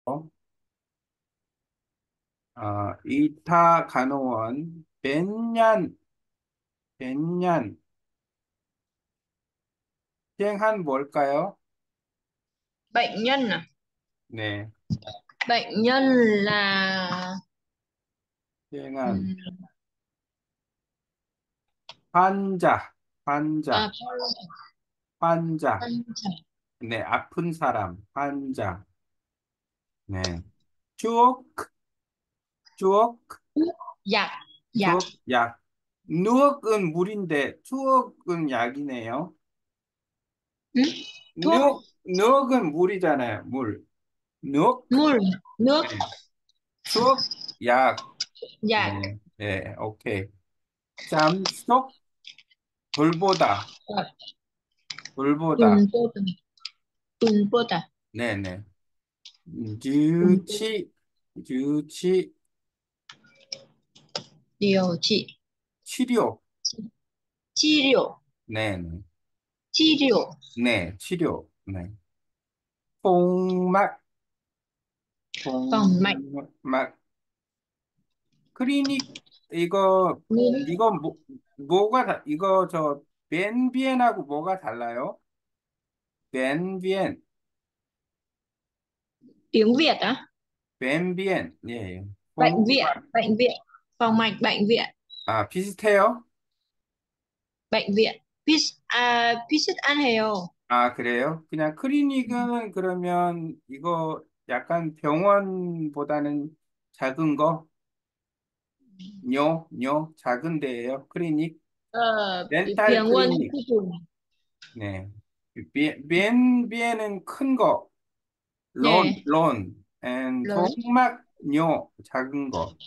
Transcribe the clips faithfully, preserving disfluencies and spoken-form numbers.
어, 이타 간호원, 벤년, 벤년, 시행한 뭘까요? Bệnh nhân à? 네, Bệnh nhân là 시행한 ừm, 환자, à, 환자, 환자. con trẻ. 네, 아픈 사람, 환자. 네, 추억, 추억, Dạ, dạ. 추억, 약. 누억은 물인데 추억은 약이네요. Ừ? Thuốc, 누억, 누억은 물이잖아요, 물. 누억, mùi, nước, 네. 추억, 약. dạ. 네, 네, 오케이. 잠속, 돌보다, Rồi, 돌보다. tuần vô tuần, tuần vô tà, 네네. tuần vô 유치, 유치, điều trị, 치료. chi liệu, 네네. chi liệu, 네, 치료. 네. 통막, phòng mạch, 통막. 클리닉, 이거, nên 이거 뭐, 뭐가, 다, 이거 저, 벤비엔하고 뭐가 달라요? 벤비엔, tiếng Việt á, 벤비엔, 예, 예. bệnh viện, 통막, bệnh viện, phòng mạch bệnh viện, 아, 비슷해요? bệnh viện, Pis, à, Pisit An Heo, 아, 그래요? 그냥 클리닉은 그러면 이거 약간 병원보다는 작은 거? 뇨, 뇨, 작은 데예요. 클리닉, ờ, 렌탈 병원 클리닉. tư thục, 네. 비, 비엔, 비엔은 큰 거, 론, nè, 론, 앤 lớn, 통막, 뇨, 작은 거.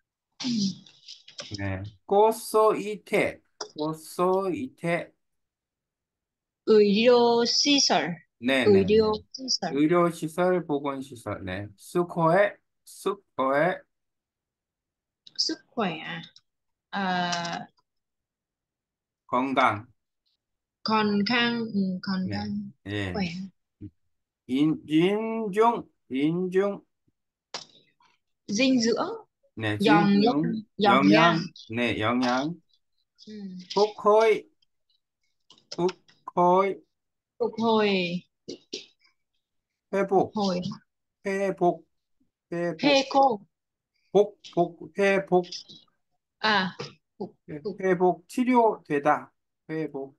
네. 꼬소 이테, 꼬소 이테. 의료 시설, 의료 네네네. 시설, 의료시설, 보건시설. 네. 수코에, 수코에, sức khỏe, à, 건강. còn khang, ừ, còn 네. khang, 예. khỏe, 인, 인중, 인중, dinh dưỡng, 네, dòng dinh, 진중, dòng dang, 영양, 네, 영양, ừ. 후코이, 후코이, Phục hồi, phục 회복, hồi, 회복, 회복, heco, 복, 복, 회복, à, phục, phục, 회복, 치료되다, 회복.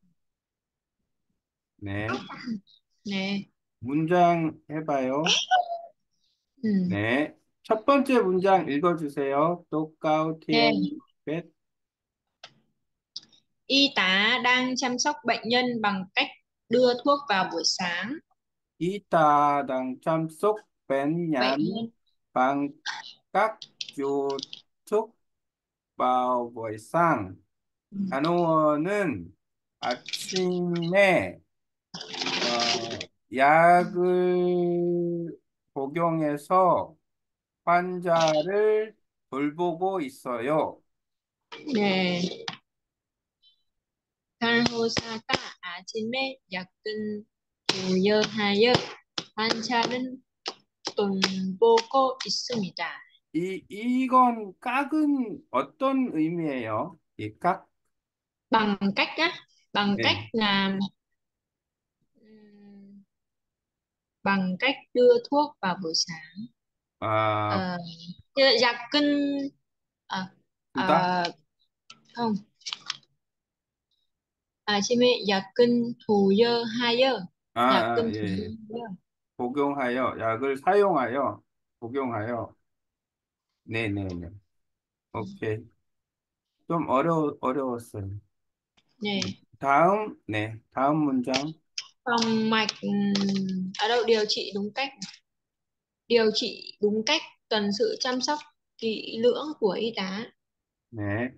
네, nè, 문장 해봐요. ừ. 네, 첫 번째 문장 읽어주세요. Nè, 똑가우티엔, 벳, y tá đang chăm sóc bệnh nhân bằng cách đưa thuốc vào buổi sáng. 이따당 참석 Bệnh 벤얀, nhân, 방, 깍, 조, 촉, 바오, 보이상. ừ. 간호원은 아침에 어, 약을 복용해서 환자를 돌보고 있어요. Nè, Kanhosaka 아침에 약근 두여 하여 환자는 돌보고 있습니다. 이, 이건 깍은 어떤 의미예요? 이 깍? Bằng cách á, bằng cách 네. là ừm, bằng cách đưa thuốc vào buổi sáng. 아, Ờ, như là giặc cân à, 두다? à, không à chị mẹ giặc cân thù dơ hai dơ 아, giặc 아, cân 예, thù dơ 예. hai dơ. 복용하여, 약을 사용하여, 복용하여. 네네네. 오케이. 좀 어려, 어려웠어요. Nè, 다음, 네, 다음 문장. phòng mạch ừm, ở đâu điều trị đúng cách, điều trị đúng cách cần sự chăm sóc kỹ lưỡng của y tá. 네.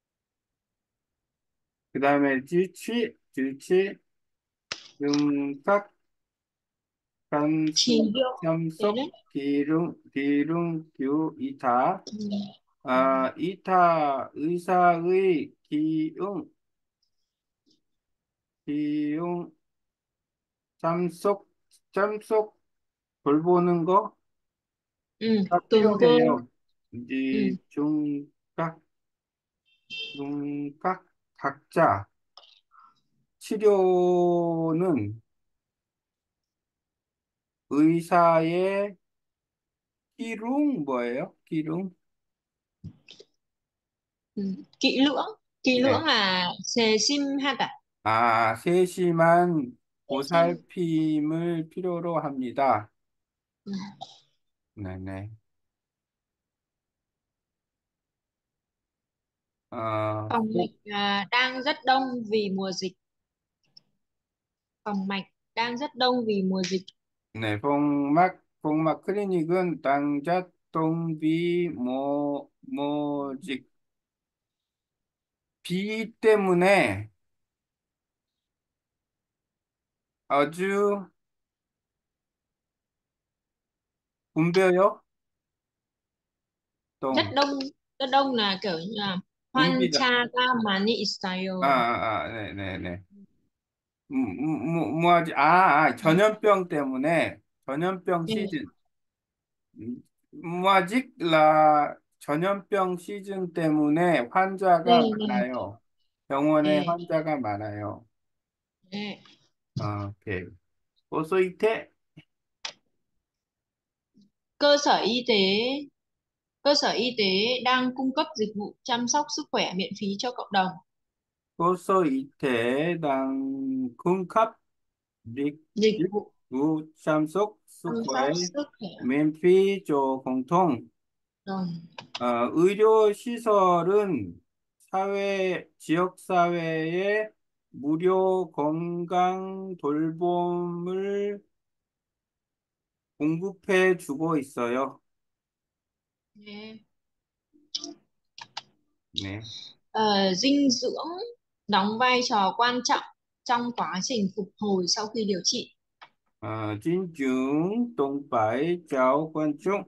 그 다음에 지치, 지치, 등각, Chỉ 간수, liệu thế 참석, đấy. 기름, 기름, 규, 이타. Ừ. Ừ. 아, 이타, 의사의 기응, 기응, 참석, 참석, 돌보는 거? Ừ. 다 Tuần vô. 필요해요. 이제 Ừ. 중각, 중각, 각자. 치료는 의사의 기룽 뭐예요? 기룽? Ừ. Kỹ lưỡng. Kỹ lưỡng 네. là xề sim ha cả. 아, 세심한 Xề sim. 보살핌을 필요로 합니다. Ừ. 네네. 어, Phòng mạch à, đang rất đông vì mùa dịch. Phòng mạch đang rất đông vì mùa dịch. 네, 복막, 복막 클리닉은 당잣동비 모, 모직 비 때문에 아주 붐벼요? Rất 동, đông. Rất đông là kiểu như là 붐비다. 환자가 많이 아, 있어요. 아, 아, 네네네. 음, 음, 뭐, 뭐 하지? 아, 아, 전염병 때문에, 전염병 Ừ. 시즌. 음, 뭐 하지? 라, 전염병 시즌 때문에 Ừ. 환자가 Ừ. 많아요. 병원에 Ừ. 환자가 많아요. Ừ. 아, 오케이. 오소이테? Cơ sở y tế cơ sở y tế đang cung cấp dịch vụ chăm sóc sức khỏe miễn phí cho cộng đồng. 오소이테당 cung cấp dịch Dịch dịch vụ vụ chăm sóc sức chăm khỏe sóc sức khỏe miễn phí cho 공통. cộng đồng. 어, 의료시설은 사회, 지역사회에 무료 건강 돌봄을 공급해 주고 있어요. Yeah. 네. Ờ, dinh dưỡng đóng vai trò quan trọng trong quá trình phục hồi sau khi điều trị. 어, 진중, 동바이, 좌우관중,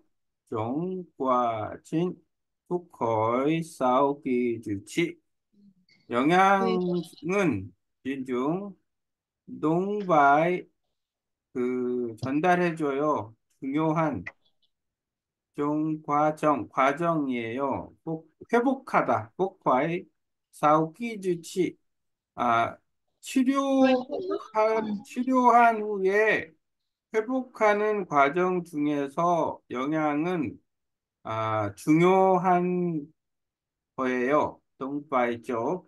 종과진, 북거의 싸우기 주치. Về 영양은 진중, 동바이 그 전달해줘요. 중요한 좀 과정, 과정이에요. 꼭 회복하다, 꼭과의 싸우기 주치. 아, nuôi dưỡng. Ừ. 치료한, 치료한 후에 회복하는 과정 중에서 영양은 아, 중요한 거예요. 동바이죠.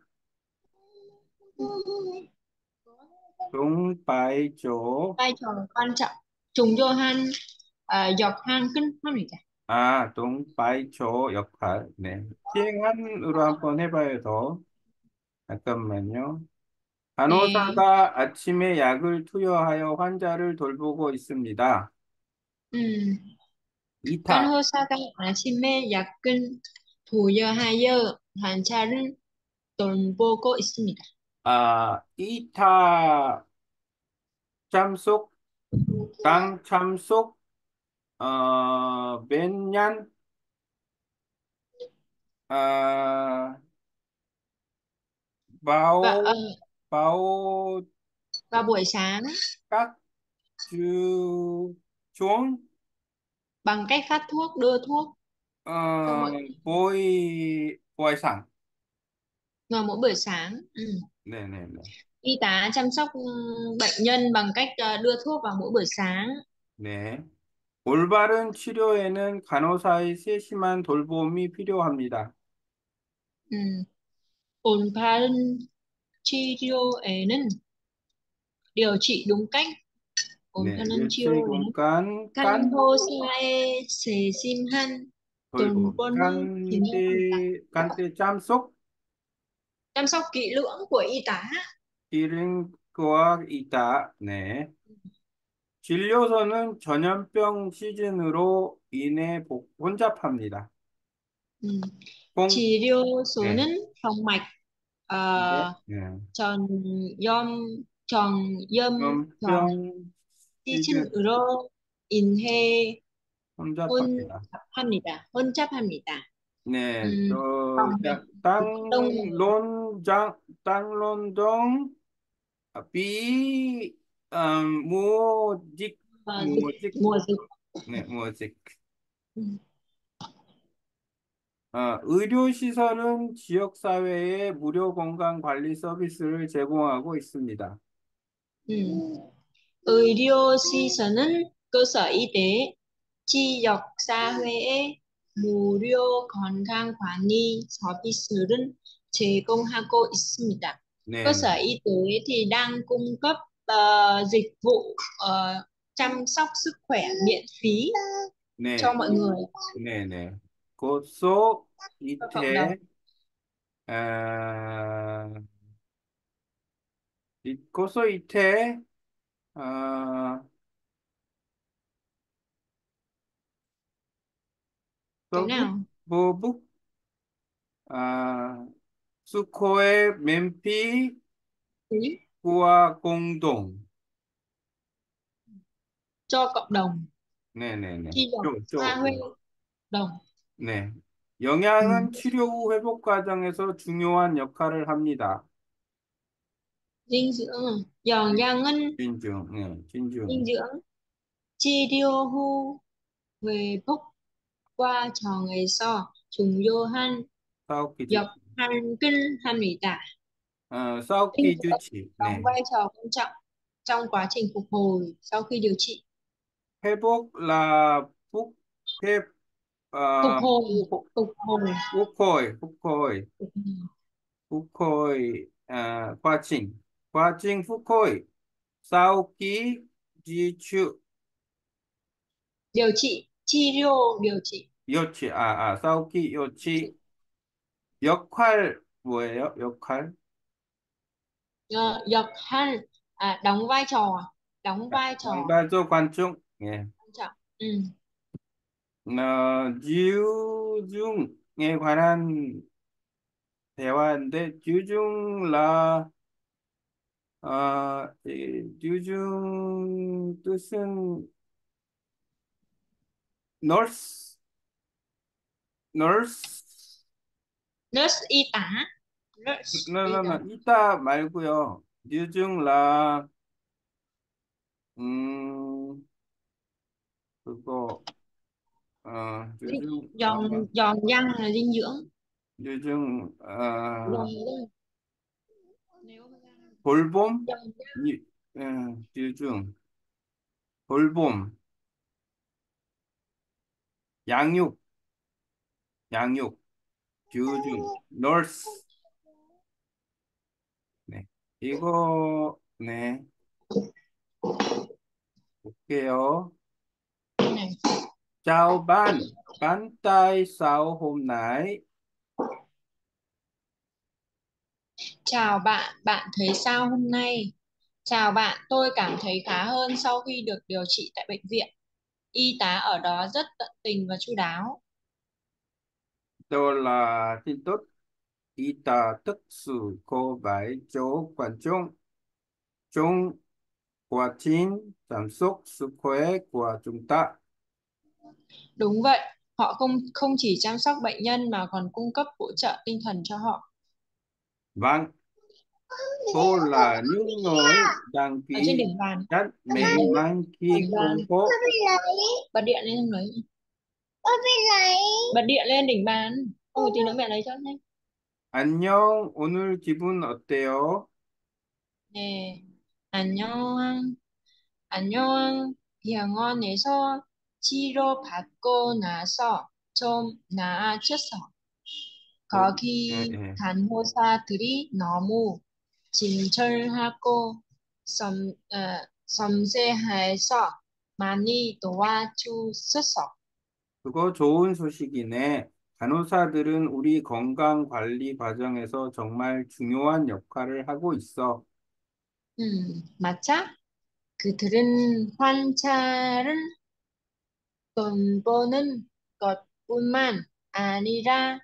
동바이죠. Vai trò quan trọng. Chúng vô han ờ, dọc hang kinh không nhỉ? 아, 동바이죠 역할. 네. 시행한으로 한번 해봐요, 더. 잠깐만요. Nè. 간호사가 아침에 약을 투여하여 환자를 돌보고 있습니다. Ừ. Kan 이타, hô sa căng á chim mê giặc kinh thủ giờ hai giờ hoàn cha rin tồn vô cô 있습니다. 아, 이타 참속, 당 참속, 어, 맨년, 아, Và ờ, 바오, 바오, vào buổi sáng 깍, 주, 종, bằng cách phát thuốc đưa thuốc cho 어, mọi 보이, 보이상. vào mỗi buổi sáng. Ừ. 네네네. Y tá chăm sóc ừ, bệnh nhân bằng cách ờ, đưa thuốc vào mỗi buổi sáng. 네. 올바른 치료에는 간호사의 세심한 돌봄이 필요합니다. Ừ. Ổn chi료에는 điều trị đúng cách. 네, ổn 멸치 chi료에는 공간 깐 간호사의 세심한 돌봄 돌봄이 필요합니다. 깐때 깐때 짬속 Chăm sóc kỹ lưỡng của y tá. 기름과 있다. 네. 진료소는 전염병 시즌으로 인해 복- 혼잡합니다. Ừ. 공, 네. 치료소는 phòng mạch 네. ờ, 네. tròn dom tròn dâm tròn 전염병 시즌 시즌으로 인해 혼잡합니다. 혼잡합니다. 혼잡합니다. 네, 음, phòng 저, mạch 자, đông. 땅론장, 땅론동, 비, 음, 무직, Ờ, dịch 무직, mùa dịch. 네, 무직. Ừ. 어, 의료시설은 지역사회에 무료 건강관리 서비스를 제공하고 있습니다. Ừ. 의료시설은 cơ sở y tế 지역 사회에 무료 건강관리 서비스를 제공하고 있습니다. Cơ 네, sở y tế thì đang cung cấp ờ, dịch vụ ờ, chăm sóc sức khỏe miễn phí cho 네, mọi người, 네, 네. 고소 cho cộng đồng. 이태, 아, 이- 고소 이태, 아, Cái 서북, nào? 보북, 아, 수코의 맨피, Phí 구와 공동. cho cộng đồng, 네네네. chi dọc 좀, xa 좀, Huế 네. đồng. 네. Ừ. 영양은 치료 후 회복 과정에서 중요한 역할을 합니다. Dinh dưỡng à? Giòn da ngân, 진중, 네, dinh 진중. dưỡng chi tiêu hu về phúc qua trò ngày so trùng vô han 싸우기 dọc 좋지. han kinh han mỹ tả. 어, Dinh 싸우기 dưỡng 좋지. đóng 네. vai trò quan trọng trong quá trình phục hồi sau khi điều trị. 회복, 라, 푹, 회, Phục 아, hồi, 후, phục hồi, 후코이, 후코이, phục hồi. 후코이, 아, 과칭, 과칭, 후코이, 싸우기, 지추, Điều trị, chi tiêu điều trị. 요치, 아, 아, 싸우기, 요치, 역할, 뭐예요? 역할? Ờ, dọc han à, đóng vai trò, đóng vai trò 양발조 관중, 예. quan trọng. Ừ. 어, 지우중에 관한 대화인데, 듀중, 라, 어, 이 듀중 뜻은 nurse, nurse, Nurse y tá, nurse y tá. 너너너 이따 말고요. 듀중, 라, 음, 그거, 어, Dinh- 듀중, 아, giòn giòn răng là dinh dưỡng. 듀중, Giòn 아, răng. Nếu 돌봄, giòn 이, 어, 듀중, 돌봄, 양육, 양육, 듀중, nurse. 네. 이거, 네, 볼게요. răng này. Chào bạn, bạn tại sao hôm nay? Chào bạn, bạn thấy sao hôm nay? Chào bạn, tôi cảm thấy khá hơn sau khi được điều trị tại bệnh viện. Y tá ở đó rất tận tình và chu đáo. Tôi là tin tốt, y tá thực sự có vai trò quan trọng trong quá trình chăm sóc sức khỏe của chúng ta. Đúng vậy, họ không không chỉ chăm sóc bệnh nhân mà còn cung cấp hỗ trợ tinh thần cho họ. Vâng, tôi là những người đăng Ở trên ký đỉnh bàn, rất may mắn khi đỉnh bàn. không có Bật điện lên không lấy. Bật điện lên đỉnh bàn. Không một tí nữa mẹ lấy cho nhé. 안녕, 오늘 기분 어때요? Nè, 안녕, 안녕. 병원에서 치료받고 나서 좀 나아졌어. 어, 예, 거기 예. 간호사들이 너무 친절하고 섬, 어, 섬세해서 많이 도와주셨어. 그거 좋은 소식이네. 간호사들은 우리 건강 관리 과정에서 정말 중요한 역할을 하고 있어. 음, 맞아? 그들은 환자를 돌보는 것뿐만 아니라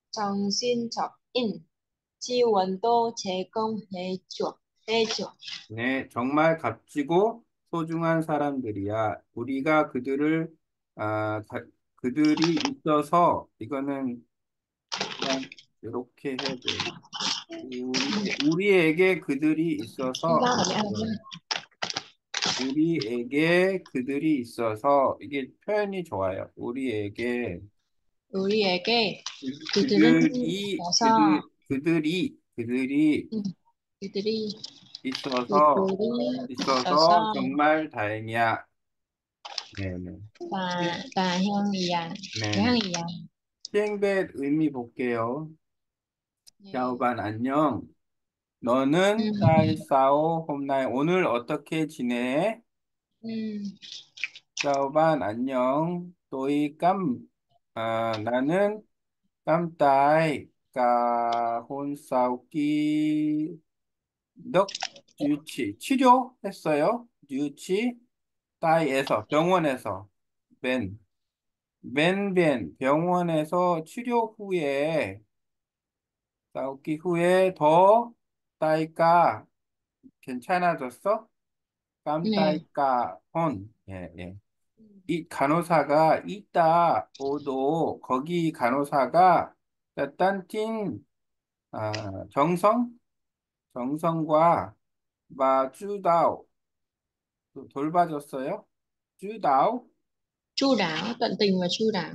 정신적인 지원도 제공해줘. 해줘. 네, 정말 값지고 소중한 사람들이야. 우리가 그들을, 아, 가- 그들이 있어서, 이거는 그냥 이렇게 해야 돼. 우리, 우리에게 그들이 Đi ra 있어서, khỏi mẹ học 어, nha. 우리에게 그들이 있어서 이게 표현이 좋아요. 우리에게 우리에게 그- 그들은 그들이 있어서, 그들 그들이 그들이 음, 그들이, 있어서 그들이 있어서 있어서, 정말 다행이야. 네네. và và heo gì à, cái 네네. hàng gì à. 시행벳 의미 볼게요. 네. 샤오반 안녕. Ừ. 너는 딸싸오 홈나이 오늘 어떻게 지내? Ừ. 샤오반 안녕. 또이 깜 아, 나는 깜따이 까혼 싸우기 넉 유치 치료했어요. 유치 따이에서 병원에서 벤 벤벤 병원에서 치료 후에 싸우기 후에 더 따이까 괜찮아졌어? Nè. 깜따이까 혼 예, 예. 이 간호사가 있다 오도 거기 간호사가 딴틴 아, 정성 정성과 마주다오 돌봐줬어요. 주다오 Chu đáo, tận tình và chu đáo.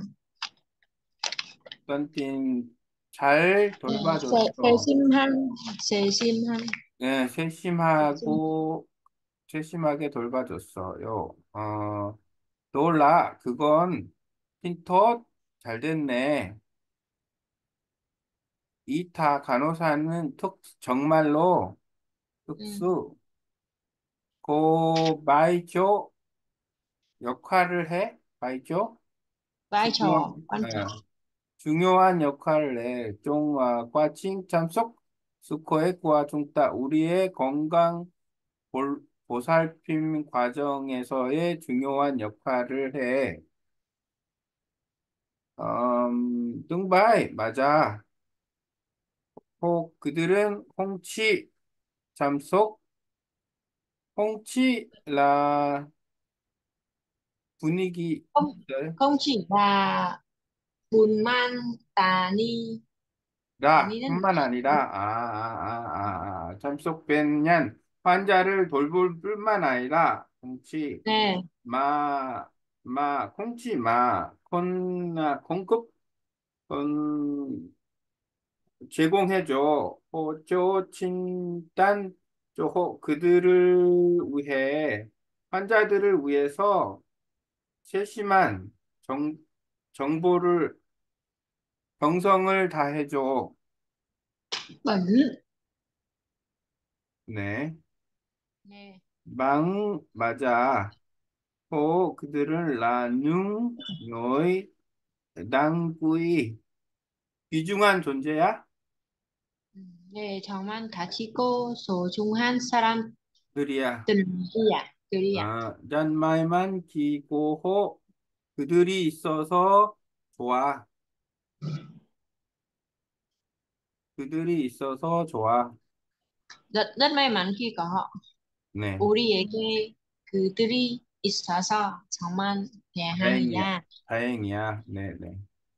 딴틴 잘 Ừ. Xê, xê 돌봐줬어. sim hăn, xê sim hăn, 네, xê sim. 세심하고 세심하게 돌봐줬어요. 어, 놀라 그건 핀텟 잘 됐네. 이타 간호사는 특 정말로 Ừ. 특수 고바이조 역할을 해. 바이조 Vai 중요한 trò quan 어, trọng. 중요한 역할을 해. 종과 과칭 참석 수코의 구와 중따 우리의 건강 볼, 보살핌 과정에서의 중요한 역할을 해. 음, 뚱바이 맞아. 혹 그들은 홍치 참석 홍치 라 분위기 Không, 있어요. không chỉ là bùn man tà ni, tà 라 ni là 뿐만 아니라 아, 아, 아, 아, 아, 참석된 환자를 돌볼 뿐만 아니라 홍치 nè. 마, 마, 콩치 마, 콘나, 공급, 건, 제공해줘. 호조, 친단, 조호, 그들을 위해, 환자들을 위해서 세심한 정, 정보를, 정성을 다해줘. Bẩn. 네. Nè. 망, 맞아. 호, 그들은 라누, 노이, 당구이, 귀중한 존재야? Ừ. Nè, chồng ăn cá chi cô, số chung han saram 그들이야. từng gì à, từ đi à. 아, 짠 말만 기고호 그들이 있어서 좋아. 그들이 있어서 좋아. Rất, rất may mắn khi có họ. 네, 우리에게 그들이 있어서 정말 다행이야. 다행이야. 다행이야. 네, 네.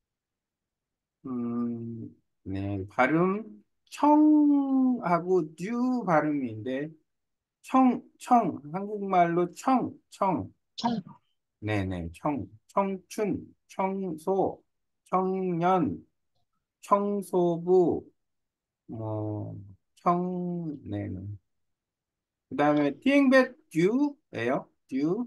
음, 네. 발음 청하고 듀 발음인데 청, 청 한국말로 청, 청. Trong. 네, 네. 청, 청춘, 청소, 청년, 청소부, 뭐 청, 네, 네. 그 다음에 티eng벳 듀예요. 듀,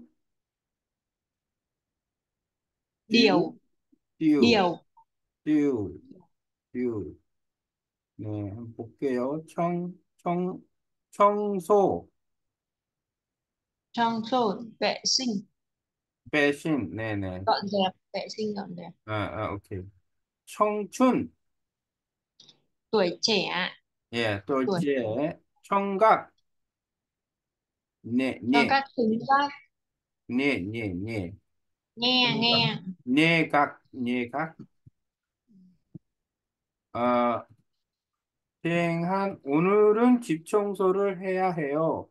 듀, Điều, 듀, điều, 듀, 듀. 네, 한번 볼게요. 청, 청, 청소, trong sổ vệ sinh, 배신, 네네. dọn dẹp, vệ sinh dọn dẹp. 아, 아, 오케이. 청춘, Tuổi trẻ, 예, 또 tuổi 이제 청각, 네, cho 네, các thính giác 네, 네, 네. nghe nghe. 청각, 뇌각, 뇌각. 아, 태행한 오늘은 집 청소를 해야 해요.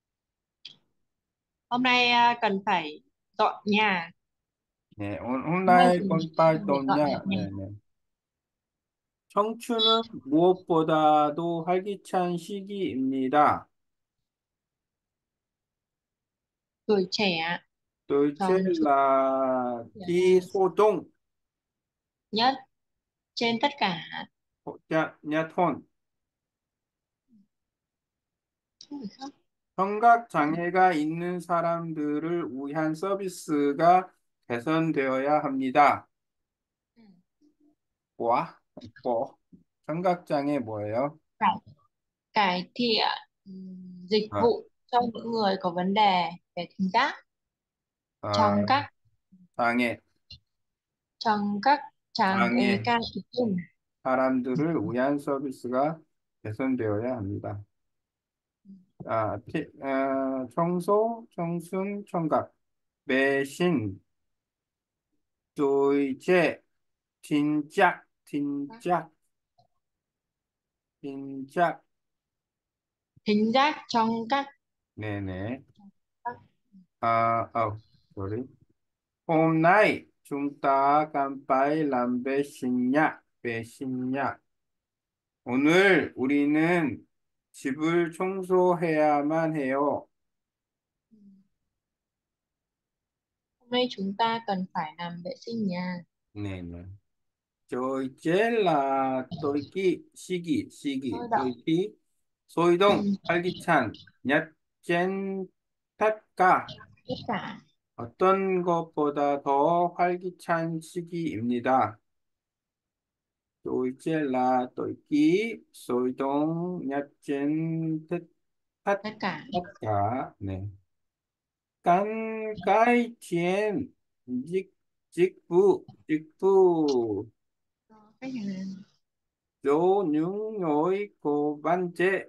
Hôm nay à, cần phải dọn nhà. 네, 온- Hôm nay 온라인 chúng ta phải dọn 건빨도냐? dẹp nhà. 네, 네. 청춘은 무엇보다도 활기찬 시기입니다. tuổi trẻ. Tôi chết Phòng chủ là Ki là Sô Đông, nhất trên tất cả. 자, 야톤. Không phải không? 청각 장애가 있는 사람들을 위한 서비스가 개선되어야 합니다. Ừ. 와, 뭐, 청각 장애 뭐예요? cải cải thiện ừm, dịch 아, vụ cho những người có vấn đề về thính giác 아, trong các 장애, trong các trang 장애 ca trực tuyến. 사람들을 위한 서비스가 개선되어야 합니다. 아, 피, 어, 청소, 청순, 청각, 매신, 조이제, 진작, 진작, 진작. Thính giác trong các, 네네. các 아, 어, sorry. hôm nay chúng ta cần phải làm vệ sinh nhà, vệ sinh nhà. 오늘 우리는 집을 청소해야만 해요. hôm nay chúng ta cần phải làm vệ sinh nhà. 네네. 저 이제 라 또이기 시기 시기 Sôi động. 또이기 소이동 Ừ. 활기찬 얏젠 탓까 Tất cả 어떤 것보다 더 활기찬 시기입니다. 또 이제 라 또이기 소이동 얏젠 탓 tất cả 탓까 네. 깐까이티엔 직 직부 직부 khách hàng. 요 능요의 고반제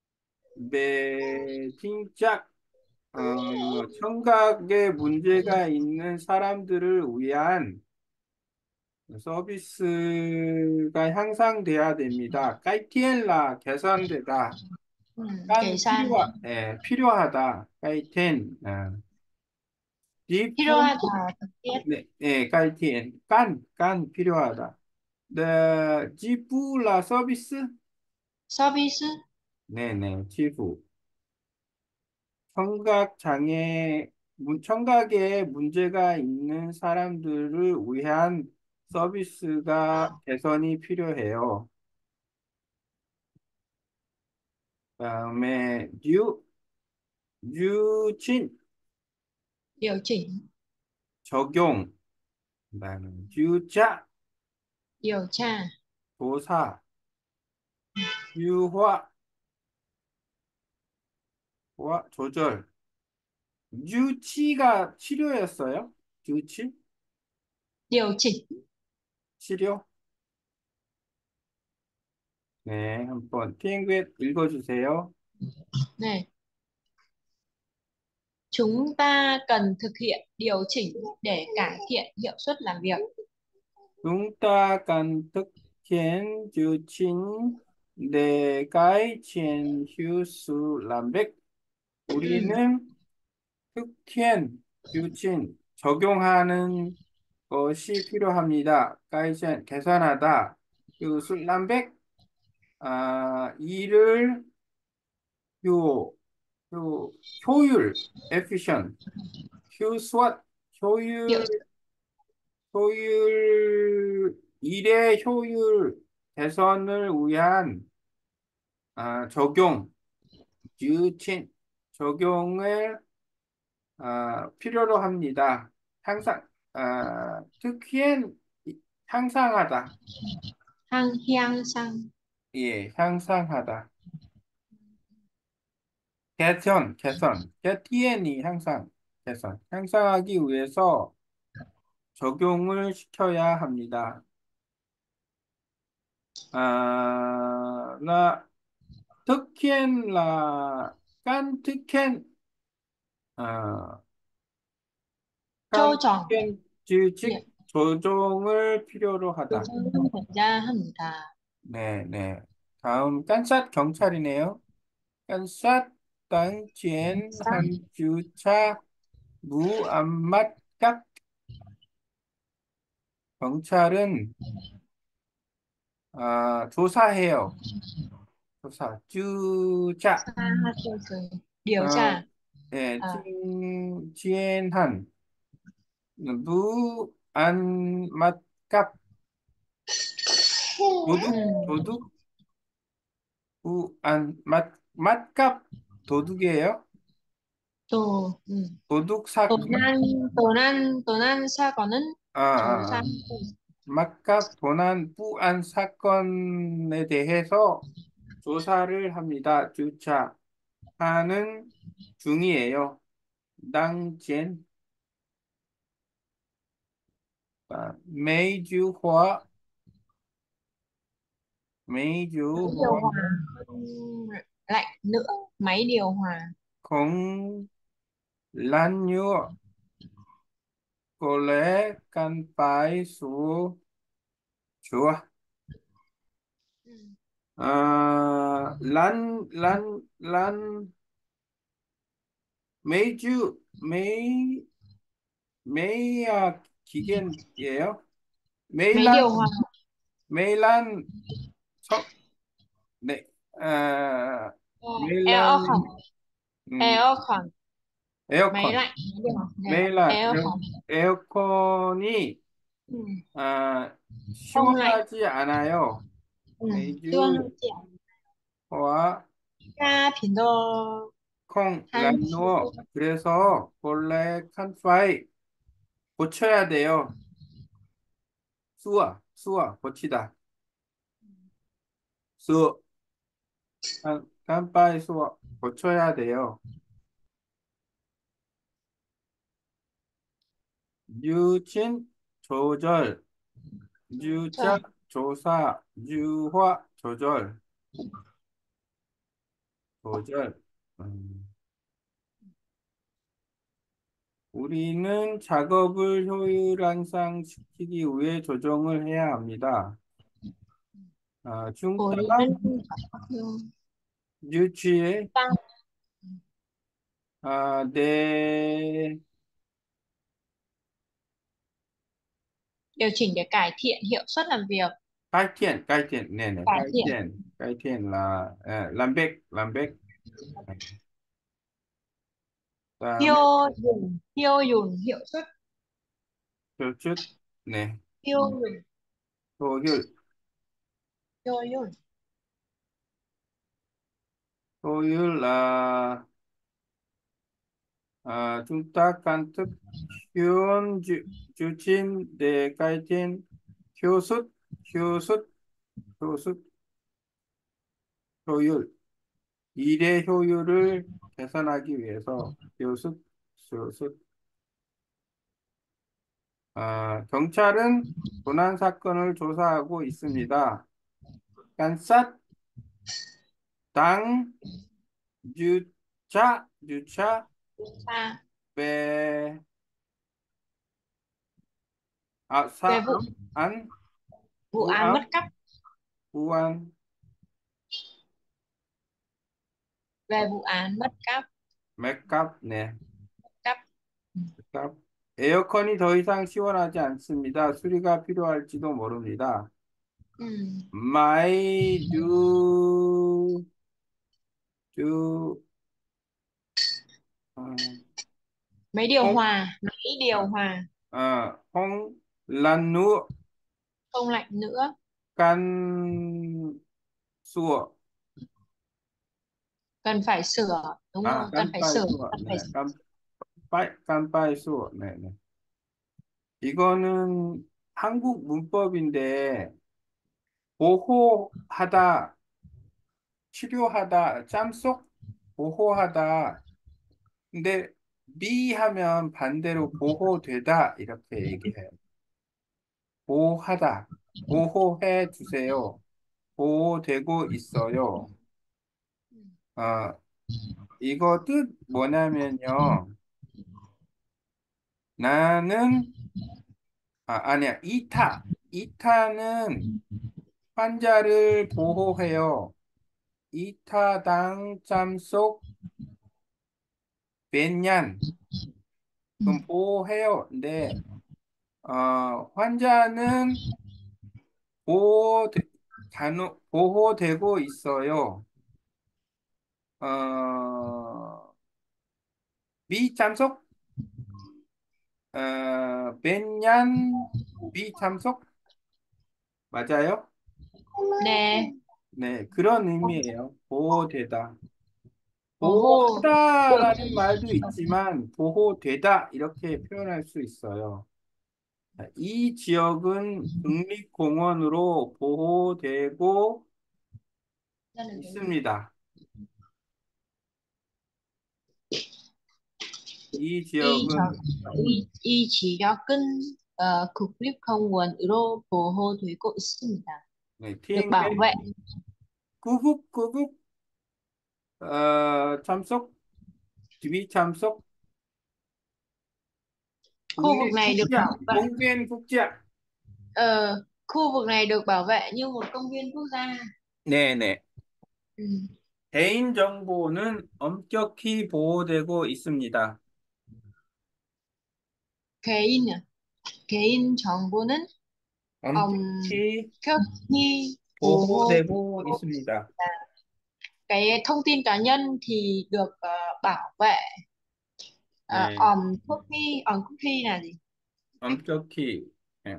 매 진짜 어, 청각에 문제가 있는 사람들을 위한 서비스가 향상돼야 됩니다. 까이티엘라 개선되다. Ừ. Kể 깐 sang 필요하, 예, 필요하다. 까이텐, 어. 디프, Hirohata cần thiết. 네, 예, 까이텐, 깐, 깐 필요하다. 네, 지푸라 서비스? Service. 네네, 지푸. 청각 장애, 문- 청각에 문제가 있는 사람들을 위한 서비스가 개선이 필요해요. 그다음에 뉴, 뉴진, Điều chỉnh. 적용, 그다음에 유자, Điều tra. 조사, 유화, 와, 조절. 유치가 치료였어요? 유치? Điều chỉnh. 치료? 네, 한번 피잉긋 읽어주세요. Này, chúng ta cần thực hiện điều chỉnh để cải thiện hiệu suất làm việc. 둥따 깐득켄 주친 내가이첸 휴수 람백 Ừ. 우리는 흑켄 주친 적용하는 것이 필요합니다. 가이첸 계산하다 휴수 람백 아, 일을 효, 효, 효율 efficient 효수와 Hiệu 효율 효율 일의 효율 개선을 위한 아, 적용, 유친, 적용을 아, 필요로 합니다. 향상, 아, 특히엔 향상하다. hăng hang sang. 예, 향상하다. 개선, 개선, 개티엔이 향상, 개선, 향상하기 위해서 적용을 시켜야 합니다. 아, 나, 특히엔, 라, 깐특켄, 아, Trôi tròn. 깐특켄 Việc 주직 조정을 필요로 đối 하다. với thành ra 합니다. 네, 네. 다음, 깐샷 경찰이네요. 깐샷 당시엔 Xác. 한 주차 무안맞 깍 경찰은 아, 조사해요. 조사. 주차. Xa ha, trôi rồi. Điều 어, tra. 예, À, 찐, 찐한, 무안맞갑, 도둑, ừ. 도둑, 무안, 맞, 맞갑, 도둑이에요? Tù, ừ. 도둑 Tù 사건? nan, tù nan, tù nan 사건은 아, 조사. 아, 아. 맞갑, 도난, 뿌안 사건에 대해서 조사를 합니다. 주차, 하는 중이에요. 당젠, 아, 매주화, Máy điều 매주화, hòa không lạnh nữa. Máy điều hòa. 공, 란유, 골레, 깐빠이, 수, 좋아. Ừ. 아, 란, 란, 란, 매주, 매, 매야 기계예요? Máy 메일란, điều hòa. 메일란, 석, 네, 아, Eo 메일란, khẩn. 음, Eo khẩn. Máy 에어컨, lạnh. Máy điều hòa. Nè, 메일란, eo 에어, khẩn. 에어컨이, Ừ. 아, Không lạnh. 시원하지 않아요. Ừ. Chưa 매주, chịu. 와, Ca phiền đô 콩, than 란누어. 그래서 본래 칸파이 고쳐야 돼요. 수아, 수아, 고치다. 수, 칸, 칸파이 수아, 고쳐야 돼요. 유친, 조절, trời. 유작, 조사, 유화, 조절, 조절. 음, 우리는 작업을 효율상승 시키기 위해 조정을 해야 합니다. 아, Ủa 중단, đi lên 유치에, tăng 아, 네, điều chỉnh để cải thiện hiệu suất làm việc. cải thiện, cải thiện, 네네, Cải cải thiện. thiện, cải thiện là, 에, 람백, 람백. Hiệu 그다음에, dùng. Hiệu dùng hiệu suất. 교축, 네, Hiệu dùng. 효율, Hiệu dùng. 효율, 아, 아, 둔탁, 간특, 휴온, 주, 주침, 네, 까이틴, 효숫, 효숫, 효숫, 효율. 일의 효율을 개선하기 위해서 효숫, 효숫. 아, 경찰은 도난 사건을 조사하고 있습니다. 간삿, 당, 유차, 유차, À, 배, 아, về vụ 사암, 안, vụ án mất 우암, cắp. 우안, Về vụ án mất cắp. 맥갑, 네. Cắp. 맥갑. 에어컨이 더 이상 시원하지 않습니다. 수리가 필요할지도 모릅니다. Ừ. My do do 어, Máy điều 홍, hòa. Máy điều 아, hòa. 아, 홍 란누 Không lạnh nữa. 깐 수어 Cần phải sửa. Đúng 아 rồi. Cần phải 깐빠이 sửa. 수어 Cần phải 네 깐빠이 깐빠이 수어 네네 이거는 한국 문법인데 보호하다 치료하다 짬속 보호하다 근데 미하면 반대로 보호되다 이렇게 얘기해요. 보호하다 보호해 주세요. 보호되고 있어요. 아, 이거 뜻 뭐냐면요. 나는, 아, 아니야. 이타. 이타는 환자를 보호해요. 이타당 짬속 벤얀. Ừ. 그럼 보호해요. 근데, 어, 환자는 보호, 간호, 보호되고 있어요. 어, 비참석, 어, 벤얀 비참석, 맞아요? 네, 네, 그런 의미예요. 보호되다. 보호, 보호하다라는 말도 있지만, 보호되다, 이렇게 표현할 수 있어요. 자, 이 지역은 국립공원으로 보호되고 있습니다. 이 y cho 지역은 y, y 지역은 어, 국립공원으로 보호되고 있습니다. 네, được 티잉 bảo vệ. 구국 구국 어, 참석, 비비 참석, Khu vực này được 국립국자, bảo vệ. 공변 국자. Ờ, khu vực này được bảo vệ như một công viên quốc gia. 네네. Ừ. 개인정보는 엄격히 보호되고 있습니다. 개인 à? 개인 정보는 엄격히 엄격히 보호. 보호되고 있습니다. Cái thông tin cá nhân thì được ờ, bảo vệ. Ờ, 네, 엄격히, 엄격히 là gì? 엄격히, 예,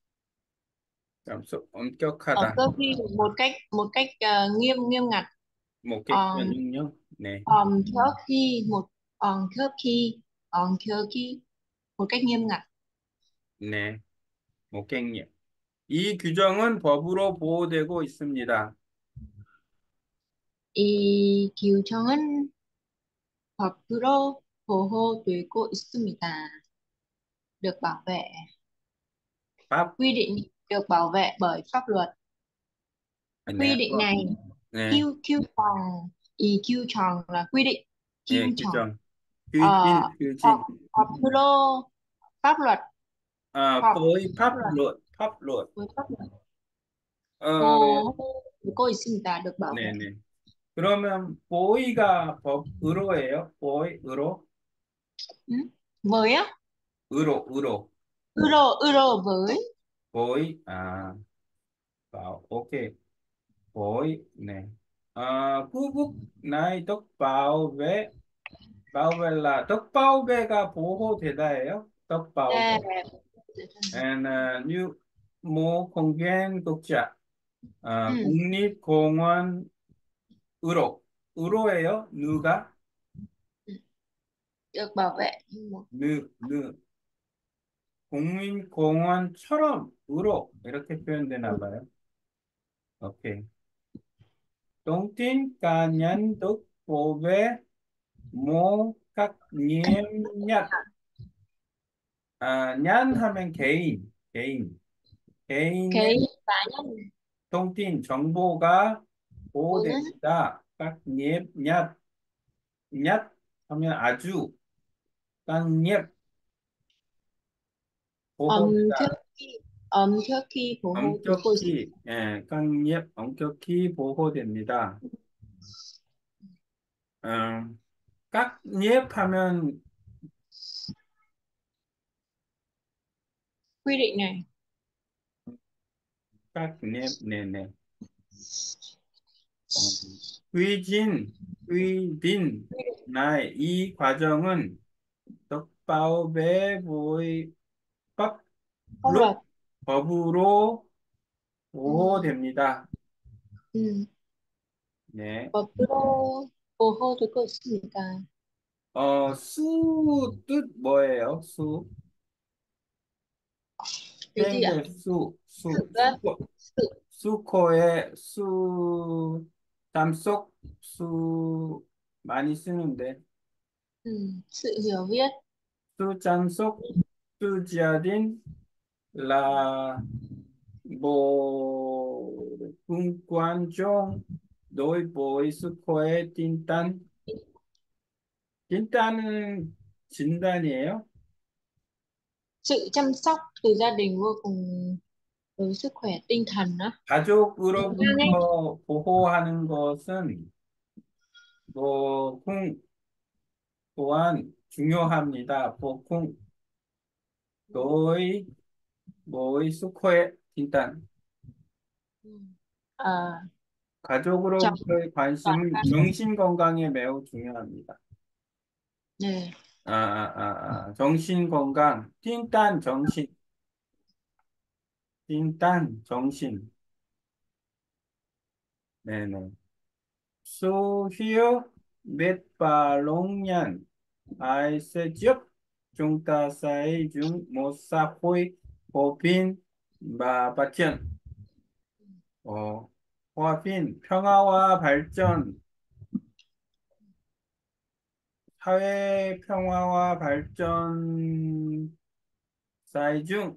참석, 엄격하다. 엄격히 một cách một cách ờ, nghiêm nghiêm ngặt. 뭐, Om, 객관용요? 네, 엄격히 một 엄격히 엄격히 một cách nghiêm ngặt. 네, 뭐, 객력. 이 규정은 법으로 보호되고 있습니다. 이 규정은 법으로 보호되고 있습니다. Được bảo vệ. 밥, Quy định được bảo vệ bởi pháp luật. Quy 네, định 어, này, 네, Q Q tròn, ý Q tròn là quy định, 예, Q tròn. 규정. Ờ, 규진, Pháp, 규진. pháp lô, pháp luật, 아, pháp, 보이, pháp luật 팝롯, 팝롯. với pháp luật. 어, Bồ cô ấy sinh ta được bảo vệ. 네네. 그러면 보이가 법의로예요? 보이의로? Ừ. Với á, 의로, 의로. euro, euro với. 보이, 아, 아, 오케이. 보이, 네. 아, 구국 나이 떡바오베, 바오벨라. 떡바오베가 보호되다예요? À, 떡바오베. And uh, new, 모 공변 국자. 아, ừ. 국립공원 의로. 의로예요? 누가? Ừ. Được bảo vệ như một. 느, 느. 국민공원처럼 으로 이렇게 표현되나 Ừ. 봐요. 오케이. 똥틴 까년 독보베 모각 니엠 아, 냔 하면 개인, 개인, 개인의 Cái cá nhân 똥틴 정보가 của nó 보호됩니다. 깍 똙, 옙, 옙 하면 아주, 깍 똙, 보호되다. 엄격히, 엄격히 보호되고 있습니다. 엄격히, 예, 깍 똙, 엄격히 보호됩니다. 음, 깍니앱하면 Quy định này, 깍니앱 네네. 어, 위진, 위빈, 나의 이 과정은 떡바오베보이 pháp luật. 법로 법으로 Ừ. 보호됩니다. Ừ. 네. 법으로 보호되고 있습니다. 어, 수 뜻 뭐예요? 수 Cái gì ạ? 수행될 수, 수, Sự á, 수코, sự, 수코에 수 담속 수 많이 쓰는데 ừ. Sự hiểu biết. 수장속 수지아딘 라 뭐 분관종 노이보이스코의 틴딴 틴딴은 진단이에요. Sự chăm sóc từ gia đình vô cùng đối với sức khỏe tinh thần á. Vâng ấy. 가족으로부터 보호하는 것은 보쿵 또한 중요합니다. 보쿵 노이 보이스코의 틴딴 Ừ. Ờ, chọn 가족으로부터의 chọn 관심은 các 정신 건강에 매우 중요합니다. nè. 아, 아, 아, 아. 정신 건강. 띵딴 정신. 띵딴 정신. 네네. Số phiếu biết và lông nhận ai sẽ giúp chúng ta xây dựng một xã hội hòa bình và phát triển. 어, hòa bình, 평화와 발전, 사회 평화와 발전 사이 중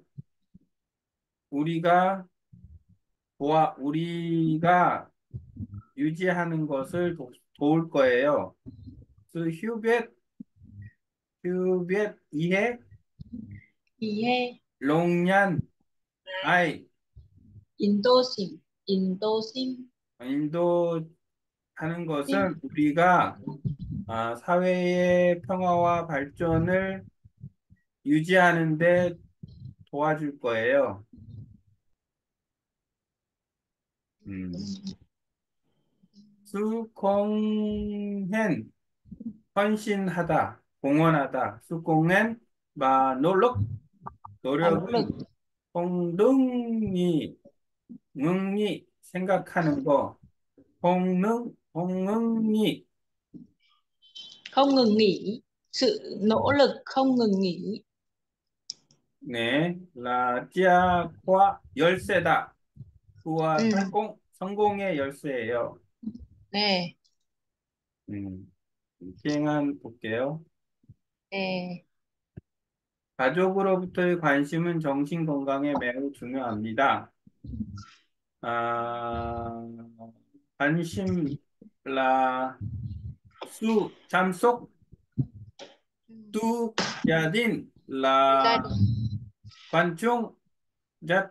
우리가 도와 우리가 유지하는 것을 도, 도울 거예요. 그 휴벳 휴벳 이해 Ihe, 롱년 아이 Intosim, Intosim, 인도하는 Sim, 것은 우리가 아, 사회의 평화와 발전을 유지하는 데 도와줄 거예요. 음. 수공hen 헌신하다, 공헌하다. 수공hen 마 노력 và nỗ lực. 노력은 공동이 능히 생각하는 거, 공능 공능이 Không ngừng nghỉ, sự nỗ lực không ngừng nghỉ. 네, 라지아과 열쇠다. 그와 Ừ. 성공 성공의 열쇠예요. Nè, 음, 기행한 볼게요. nè, 가족으로부터의 관심은 정신 건강에 매우 중요합니다. 아, 관심, 라, 수, 잠속, tu, gia đình gia là đình, quan trọng rất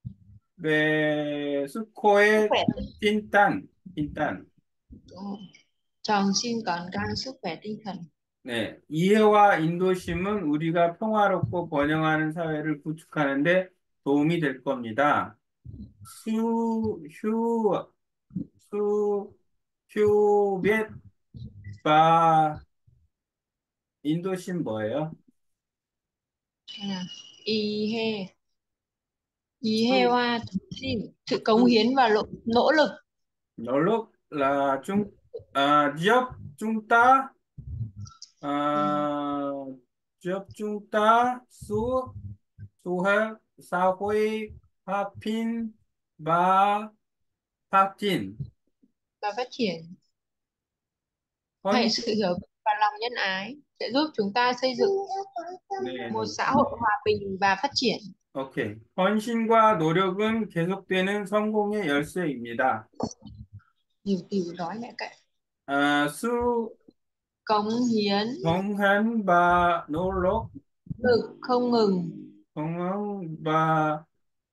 về sức sức khỏe khỏe. tinh thần, tinh thần. Ừ. Chồng xin còn gan sức khỏe tinh thần. 네, 이해와 인도심은 우리가 평화롭고 번영하는 사회를 구축하는 데 도움이 될 겁니다. 수, 휴, 수, 휴벳, 바, 인도심 뭐예요? À, Ihe, Ihe 수, Hoa, xin sự cống 수, hiến và lộ, nỗ lực. nỗ là chúng, à, giúp chúng ta, Ừ. à, giúp chúng ta su, su hợp xã hội hòa bình và phát triển. Và phát triển. Hãy 헌, sự hiểu biết và lòng nhân ái sẽ giúp chúng ta xây dựng 네, một 네. xã hội hòa bình và phát triển. 오케이. 헌신과 노력은 계속되는 성공의 열쇠입니다. Nhiều từ nói mẹ kệ. 아, 수, Cống hiến, 동한 바, 노력, lực không ngừng, 동한 바,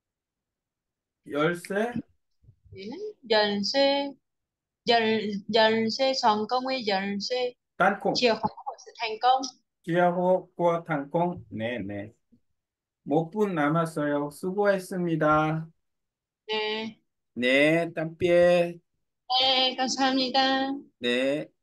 열쇠, dần sẽ dần dần sẽ thành công ấy dần sẽ 땅콩, chìa khóa của sự thành công. 지하호과 땅콩. 네, 네. 몇 분 남았어요. 수고했습니다. Nè, 네, 땀삐에. nè, 감사합니다. 네.